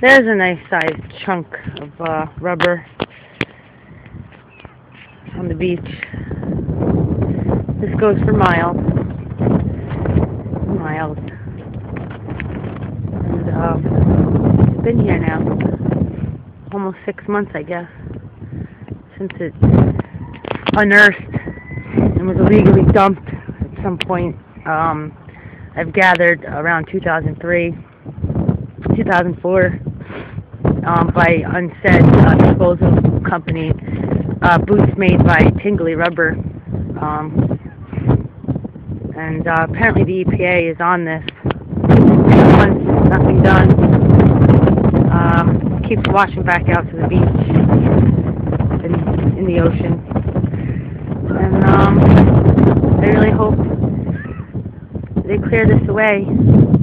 There's a nice sized chunk of rubber on the beach. This goes for miles. Miles. And it's been here now. Almost 6 months, I guess, since it's unearthed and was illegally dumped at some point. I've gathered around 2003, 2004 by unsaid disposal company, boots made by Tingly Rubber, and apparently the EPA is on this. 6 months, nothing done. Keeps washing back out to the beach in the ocean, and I really hope they clear this away.